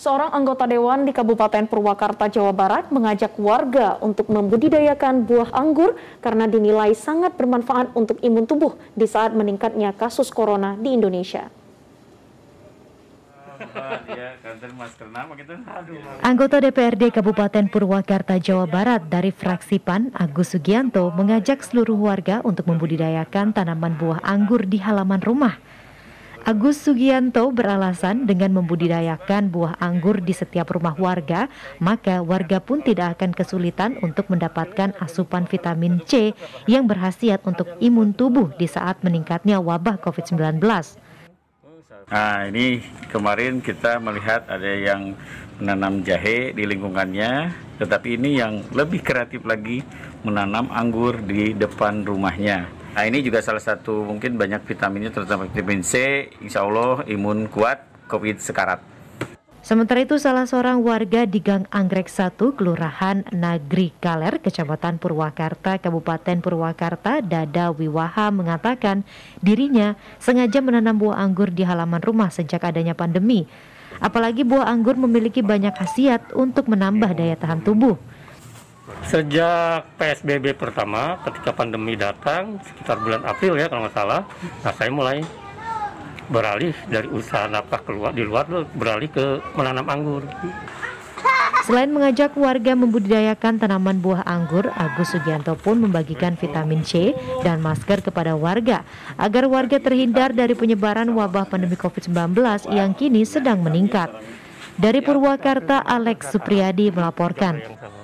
Seorang anggota dewan di Kabupaten Purwakarta, Jawa Barat mengajak warga untuk membudidayakan buah anggur karena dinilai sangat bermanfaat untuk imun tubuh di saat meningkatnya kasus corona di Indonesia. Anggota DPRD Kabupaten Purwakarta, Jawa Barat dari fraksi PAN, Agus Sugianto, mengajak seluruh warga untuk membudidayakan tanaman buah anggur di halaman rumah. Agus Sugianto beralasan dengan membudidayakan buah anggur di setiap rumah warga, maka warga pun tidak akan kesulitan untuk mendapatkan asupan vitamin C yang berkhasiat untuk imun tubuh di saat meningkatnya wabah COVID-19. Nah, ini kemarin kita melihat ada yang menanam jahe di lingkungannya, tetapi ini yang lebih kreatif lagi menanam anggur di depan rumahnya. Nah, ini juga salah satu mungkin banyak vitaminnya, terutama vitamin C, insya Allah imun kuat, COVID sekarat. Sementara itu, salah seorang warga di Gang Anggrek 1, Kelurahan Nagri Kaler, Kecamatan Purwakarta, Kabupaten Purwakarta, Dada Wiwaha mengatakan dirinya sengaja menanam buah anggur di halaman rumah sejak adanya pandemi. Apalagi buah anggur memiliki banyak khasiat untuk menambah daya tahan tubuh. Sejak PSBB pertama, ketika pandemi datang, sekitar bulan April ya kalau nggak salah, nah saya mulai beralih dari usaha nafkah keluar di luar, beralih ke menanam anggur. Selain mengajak warga membudidayakan tanaman buah anggur, Agus Sugianto pun membagikan vitamin C dan masker kepada warga, agar warga terhindar dari penyebaran wabah pandemi COVID-19 yang kini sedang meningkat. Dari Purwakarta, Alex Supriyadi melaporkan.